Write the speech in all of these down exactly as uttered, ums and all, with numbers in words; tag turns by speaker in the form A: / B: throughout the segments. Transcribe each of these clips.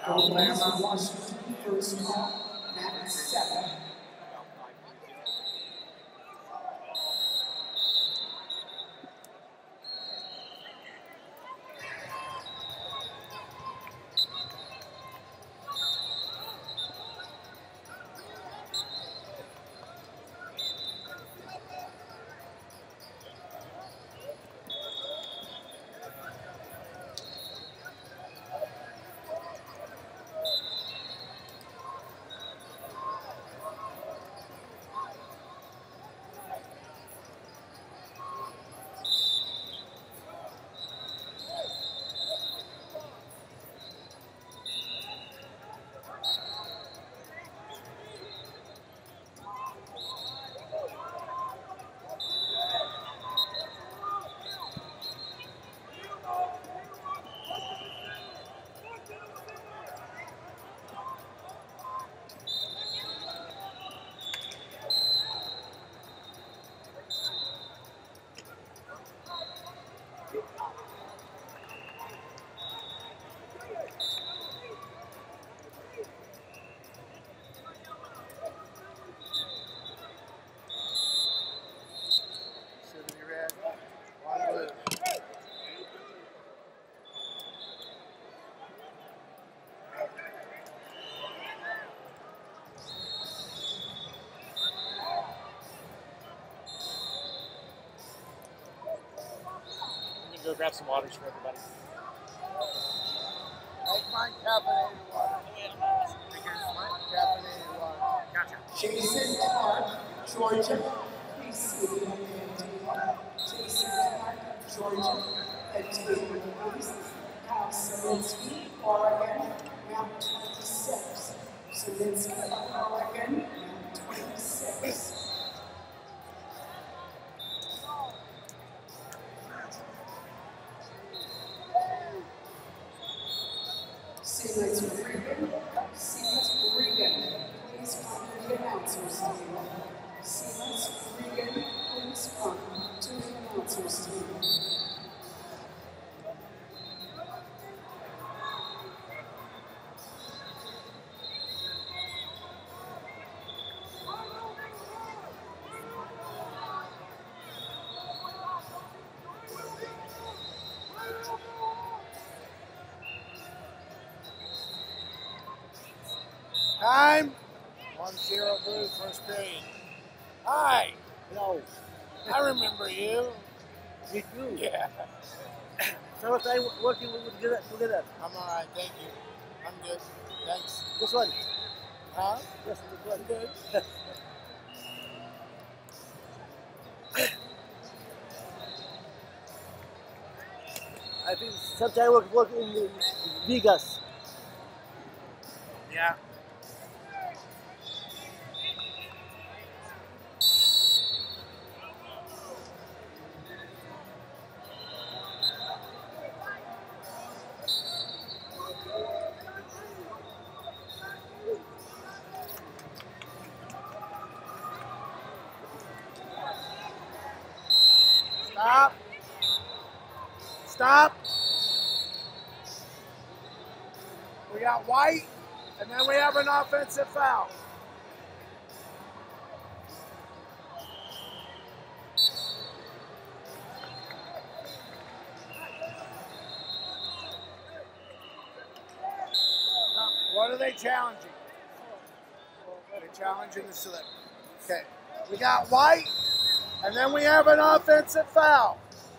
A: Alabama, Washington, first call, Matt seven.
B: Go grab some waters for everybody.
C: Make mine caffeinated water. Caffeinated water.
B: Gotcha.
A: Jason Clark, Georgia, please see the young Jason Clark, Georgia, at table, please. Kyle Selinsky, Oregon, Mount twenty-six. Selinsky, Oregon, Mount twenty-six. Siemens Regan, Siemens Regan, please come to the announcers table. Siemens Regan, please come to the announcers table.
C: Time. One zero blue, first period. Hi.
D: No.
C: I remember you.
D: Me too.
C: Yeah.
D: So I working together. together.
C: I'm all right, thank you. I'm good. Thanks.
D: This one.
C: Huh?
D: Yes, this one.
C: I'm good.
D: I think sometimes I work, work in Vegas.
C: Yeah. Stop. Stop. We got white, and then we have an offensive foul. What are they challenging? They're challenging the slip. Okay. We got white, and then we have an offensive foul.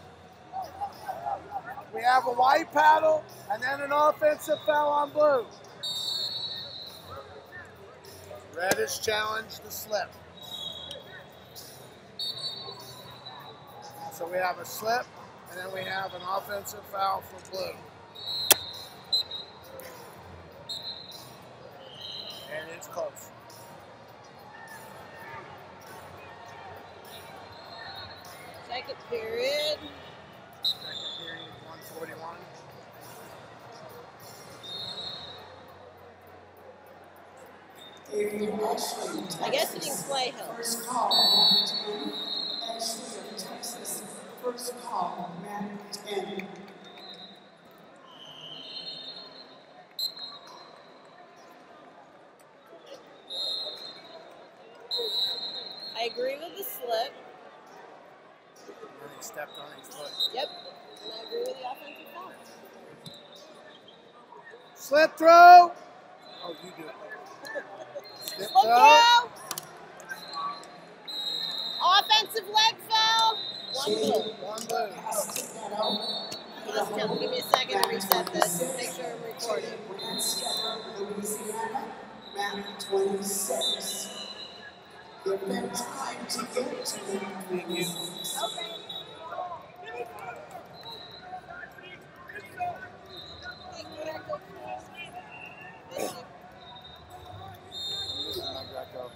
C: We have a white paddle, and then an offensive foul on blue. Red has challenged the slip. So we have a slip, and then we have an offensive foul for blue. And it's close.
E: Second period.
C: Second period, one forty-one.
E: I guess hitting play helps.
A: First call, Matt ten. Ashley of Texas, first call, Matt ten.
E: I agree with the slip.
C: And he stepped on his foot.
E: Yep. And I agree with the offensive foul.
C: Slip through. Oh, you do it. Slip
E: Slip
C: through.
E: through. Offensive leg foul. One blue.
C: One blue.
E: Let's go. Give me a second to reset this. Make sure I'm recording.
A: Louisiana, map twenty-six. Give them time to get to the
C: Thank you.
E: Okay.
C: My Greco.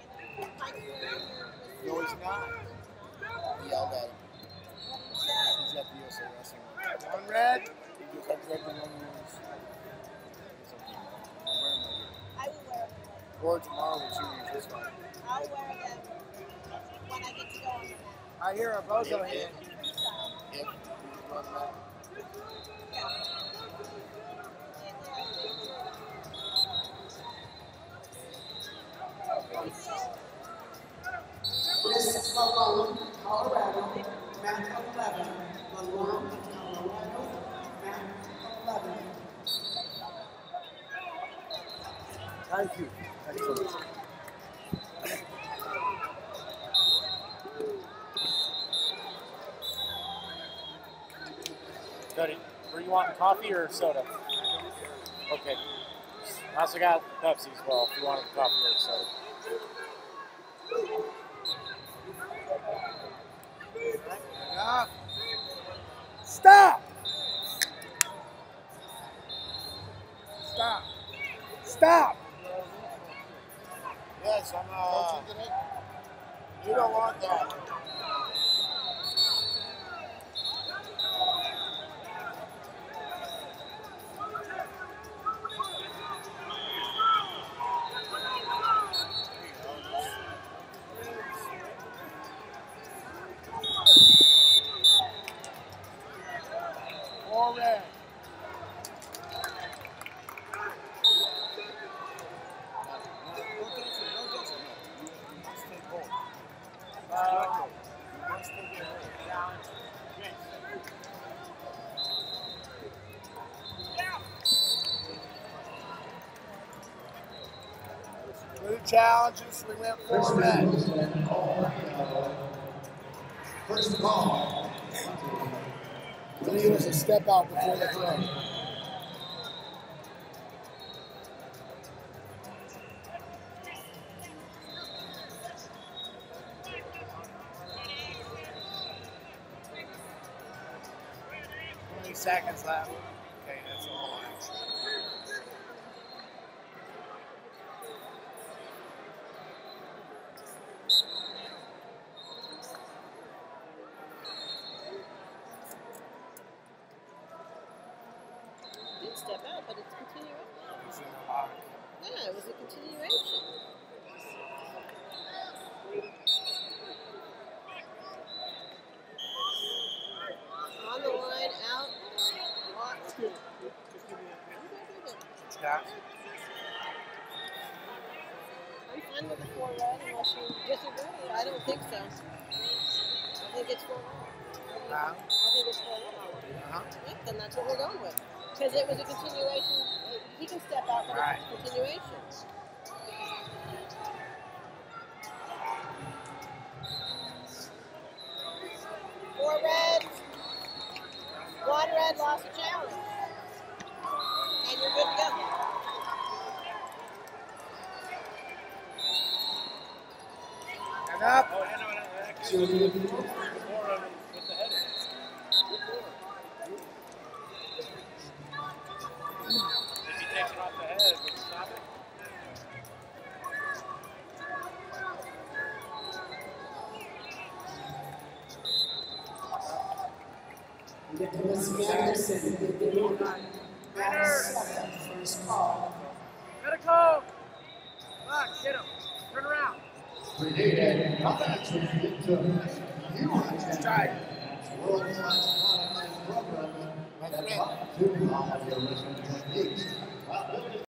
C: No, he's not. He yelled at him. He's at the U S A Wrestling. One red. He just had Greg the one news.
E: I will wear them.
C: Or tomorrow with juniors, that's fine.
E: I'll wear them when I get to go on the mat.
C: I hear a bozo
E: If,
C: here.
E: if,
C: If you run that.
A: Chris Malone, Colorado, map eleven. Malone, Colorado, map eleven.
D: Thank you. Excellent.
B: Cody, were you wanting coffee or soda? Okay. I also got Pepsi as well if you wanted coffee or soda.
C: Enough. Stop. Stop. Stop. Yes, I'm uh, you don't want that. Four red. Uh, Blue challenges, we went four red.
F: First call.
C: I think it was a step out before the throw. Twenty seconds left. Okay, that's all.
E: Didn't step out, but it's continuation.
C: It's in the lock.
E: Yeah, it was a continuation. On the line, out, lock.
C: Scott.
E: I'm fine with the four red unless you disagree. I don't think so. I think it's four red.
C: Huh?
E: I think it's four red.
C: Uh-huh.
E: Yep, then that's what we're going with. Because it was a continuation. He can step out, but
C: Right.
E: it's a continuation. Four red. One red lost a challenge. And you're good to go.
C: And up.
B: Oh, yeah, no, no, actually, four of them with the header. If he takes it off the head, would you stop it?
A: Nicholas Anderson, beginning on map seven, first call.
C: Let it go. Come on, get him. Turn around.
F: Predated products with Victor. You want to
C: Try.
F: world-class product and program that top two of the original techniques.